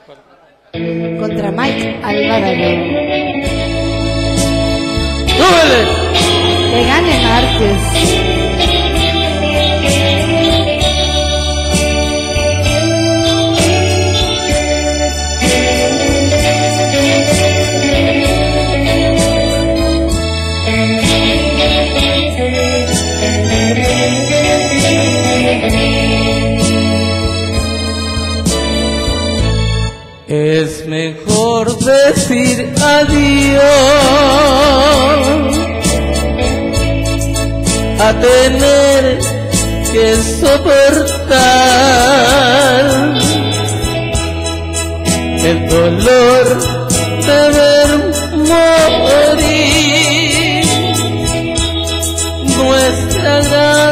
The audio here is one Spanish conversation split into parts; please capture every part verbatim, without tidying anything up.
Contra Mike Alvarado. ¡Súbele! Que gane Márquez. Es mejor decir adiós a tener que soportar el dolor de ver morir nuestra gran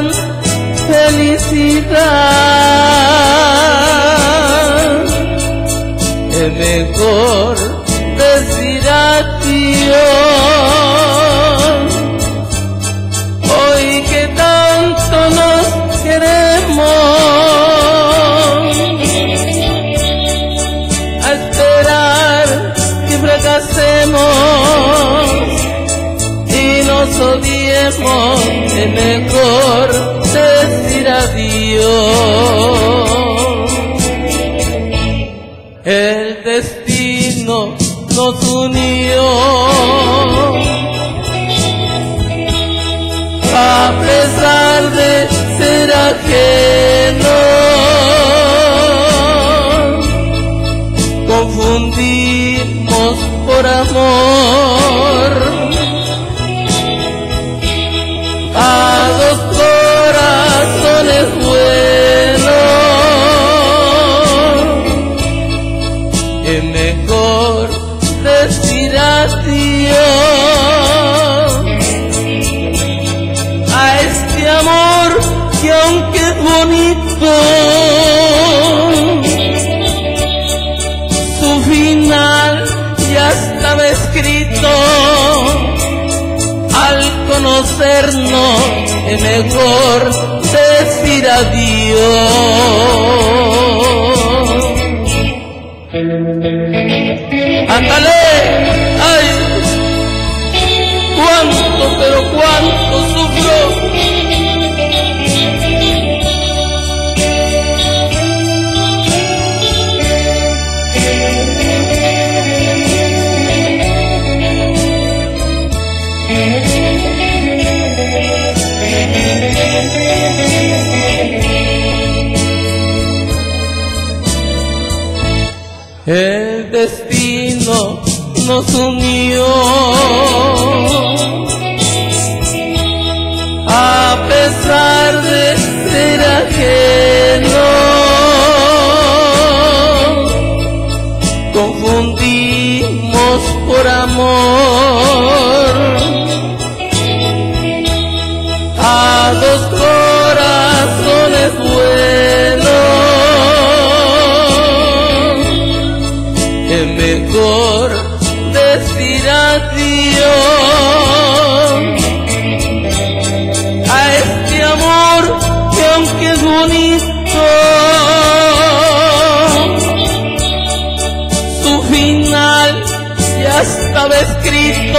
felicidad. Es mejor decir adiós hoy que tanto nos queremos, a esperar que fracasemos y nos odiemos. Es mejor decir adiós. El destino nos unió, a pesar de ser ajenos, confundimos por amor a dos corazones buenos. Es mejor decir adiós a este amor que aunque es bonito, su final ya estaba escrito. Al conocernos es mejor decir adiós. ¡Ándale! ¡Ay! ¡Cuánto, pero cuánto sufro! El destino nos unió, a pesar de ser ajenos, confundimos por amor a dos corazones buenos. Es mejor decir adiós a este amor que aunque es bonito, su final ya estaba escrito.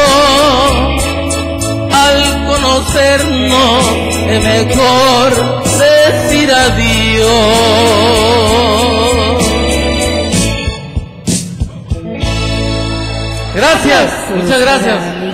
Al conocernos es mejor decir adiós. Gracias, muchas gracias.